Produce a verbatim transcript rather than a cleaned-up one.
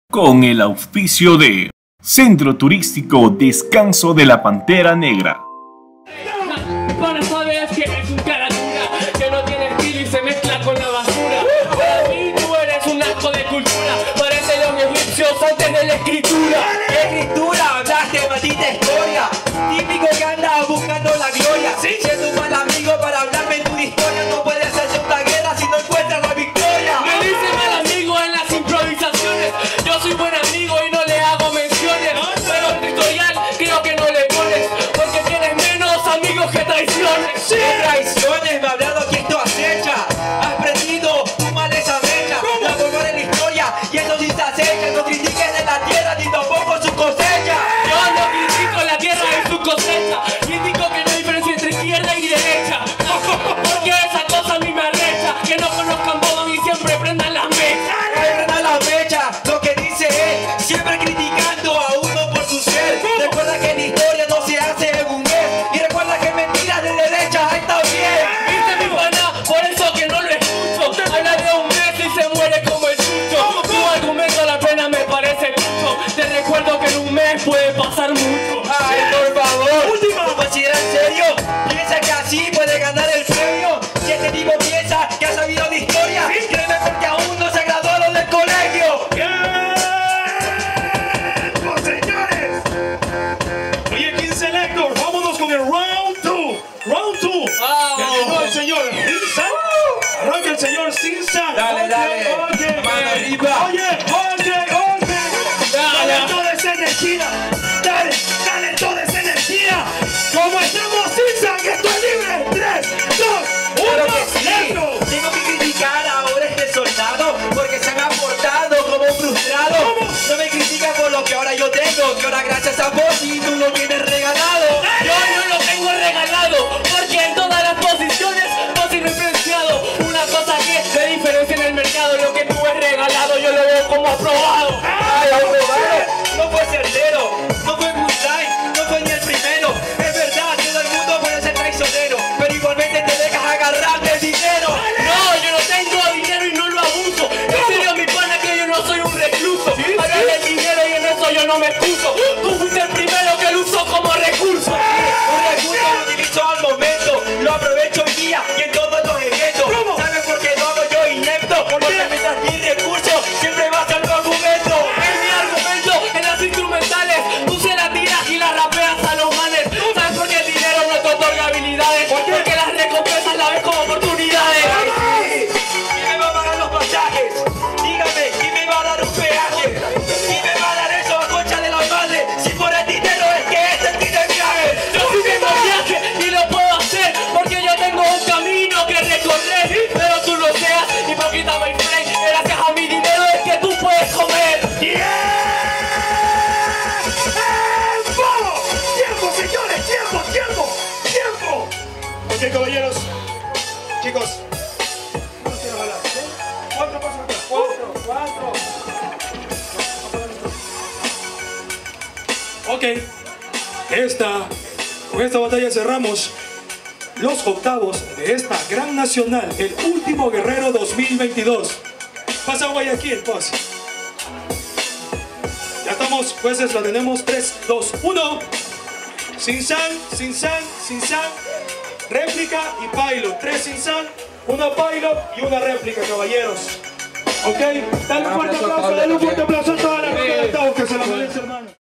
con el auspicio de Centro Turístico Descanso de la Pantera Negra. Para saber que eres un cara dura, que no tiene estilo y se mezcla con la basura. Para mí tú eres un asco de cultura, parece los egipcios antes de la escritura. ¿Qué escritura? Hablaste maldita historia, típico que anda buscando la gloria. Siendo un mal amigo para hablarme en tu historia, no puedes hacer una guerra si no encuentras la victoria. Me dice mal amigo en las improvisaciones, yo soy buen amigo y no le hago menciones. Pero en tu historial creo que no le pones, porque tienes menos amigos que traiciones. Sí. ¿Qué traiciones? Me ha hablado que esto acecha. Has prendido tu mal esa mecha. La volver en la historia y eso sí se acecha. No critiques de la tierra ni tampoco su cosecha. Yo no critico la tierra y su cosecha, critico que no hay diferencia entre izquierda y derecha. Porque esa cosa a mí me arrecha, que no conozcan Bodón y siempre prendan las mechas. Ay, prenda la mecha, lo que dice él, siempre criticando a uno por su ser. Recuerda que la historia no se hace en un mes. Y recuerda que mentiras de derecha está bien. Viste mi pana, por eso que no lo escucho. Habla de un mes y se muere como el chucho. Tu argumento a la pena me parece mucho. Te recuerdo que en un mes puede pasar mucho. Ay, por favor, última. ¿No considera en serio? ¿Piensa que así puede ganar el premio? Si este tipo piensa que ha sabido de historia, créeme porque aún no se graduó lo del colegio. ¡Tiempo, señores! Oye, King Selector, vámonos con el round two. Round two. Llegó el señor Sinsan. Arranca el señor Sinsan. Dale, Ok, dale. ok. Mano arriba. Oye, ok, ok. Dale toda esa energía. Dale, dale toda esa energía. Como estamos, Sinsan, que estoy libre. Tres, dos, Claro uno. que sí. Let's go. Tengo que criticar ahora a este soldado porque se me ha portado como un frustrado. No me critican por lo que ahora yo tengo, que ahora gracias a vos y tú lo tienes regalado. Yo no lo tengo regalado, porque en todas las posiciones vos soy referenciado. Una cosa que de diferencia en el mercado, lo que tú has regalado yo lo veo como aprobado. Ay, aprobado. No fue certero, no fue Bullseye, no fue ni el primero. Es verdad, todo el mundo puede ser traicionero, pero igualmente te dejas agarrar del dinero. No, yo no tengo dinero y no lo abuso. En serio, mi pana, que yo no soy un recluso. Hablar del dinero y en eso yo no me excuso. Tú fuiste el primero que lo usó como recurso. Un recurso lo utilizo al momento, lo aprovecho hoy día y en todos los eventos. ¿Sabes por qué lo hago yo inepto? Porque mientras mi recurso siempre va a ser tu argumento. En mi argumento, en las instrumentales, tú se la tiras y la rapeas a los manes. ¿Sabes por qué el dinero no te otorga habilidades? Porque las recompensas la ves como oportunidades. ¿Quién me va a pagar los pasajes? Dígame, ¿quién me va a dar un peaje? ¿Quién me va a dar eso a concha de la madre? Si por el dinero es que este tiene viaje. Yo sí tengo viaje y lo puedo hacer porque yo tengo un camino que recorrer. Pero tú lo seas, hipócrita my friend. Gracias a mi dinero es que tú puedes comer. ¡Tiempo! ¡Tiempo, señores! ¡Tiempo, tiempo, tiempo! Ok, caballeros. Chicos. No quiero hablar. Cuatro pasos atrás. Cuatro, cuatro. Ok. Esta, con esta batalla cerramos los octavos de esta Gran Nacional, el último guerrero dos mil veintidós. Pasa Guayaquil, pues. Ya estamos, jueces, lo tenemos. tres, dos, uno. Sinsan, Sinsan, Sinsan. Réplica y pilot. Tres Sinsan, una pilot y una réplica, caballeros. Ok, dale un fuerte aplauso, dale un fuerte aplauso a toda la gente de octavos que se la merece, hermano.